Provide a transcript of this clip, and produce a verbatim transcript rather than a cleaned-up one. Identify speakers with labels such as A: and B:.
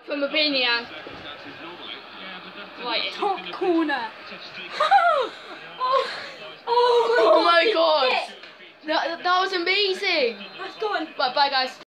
A: from Aubameyang. Right.
B: Top corner. oh, oh,
A: Oh my god! That, that was amazing!
B: that's gone.
A: Right, bye guys.